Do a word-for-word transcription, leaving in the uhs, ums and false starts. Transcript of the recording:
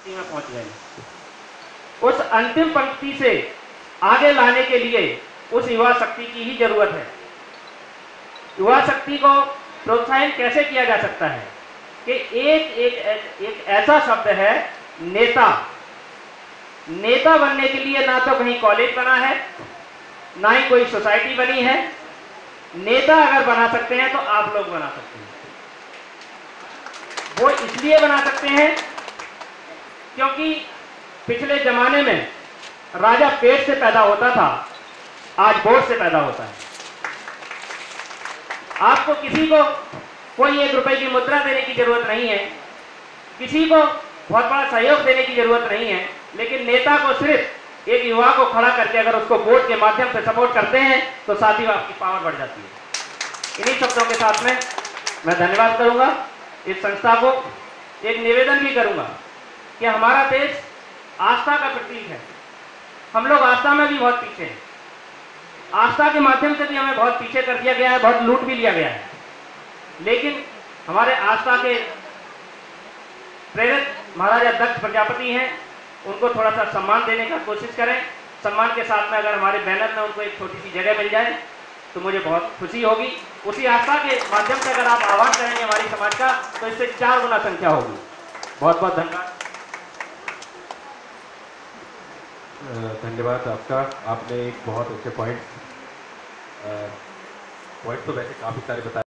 पंक्ति में पहुंच गए। उस अंतिम पंक्ति से आगे लाने के लिए उस युवा शक्ति की ही जरूरत है। युवा शक्ति को प्रोत्साहित कैसे किया जा सकता है कि एक एक एक, एक ऐसा शब्द है नेता। नेता बनने के लिए ना तो कहीं कॉलेज बना है, ना ही कोई सोसाइटी बनी है। नेता अगर बना सकते हैं तो आप लोग बना सकते हैं। वो इसलिए बना सकते हैं क्योंकि पिछले जमाने में राजा पेट से पैदा होता था, आज वोट से पैदा होता है। आपको किसी को कोई एक रुपए की मुद्रा देने की जरूरत नहीं है, किसी को बहुत बड़ा सहयोग देने की जरूरत नहीं है, लेकिन नेता को सिर्फ एक युवा को खड़ा करके अगर उसको वोट के माध्यम से सपोर्ट करते हैं तो साथ ही आपकी पावर बढ़ जाती है। इन्हीं शब्दों के साथ में मैं धन्यवाद करूंगा इस संस्था को। एक निवेदन भी करूंगा कि हमारा देश आस्था का प्रतीक है। हम लोग आस्था में भी बहुत पीछे हैं। आस्था के माध्यम से भी हमें बहुत पीछे कर दिया गया है, बहुत लूट भी लिया गया है। लेकिन हमारे आस्था के प्रेरक महाराजा दक्ष प्रजापति हैं, उनको थोड़ा सा सम्मान देने का कोशिश करें। सम्मान के साथ में अगर हमारे बैनर में उनको एक छोटी सी जगह मिल जाए तो मुझे बहुत खुशी होगी। उसी आस्था के माध्यम से अगर आप आह्वान करेंगे हमारी समाज का तो इससे चार गुना संख्या होगी। बहुत बहुत धन्यवाद। धन्यवाद आपका। आपने एक बहुत अच्छे पॉइंट पॉइंट तो वैसे काफ़ी सारे बताए।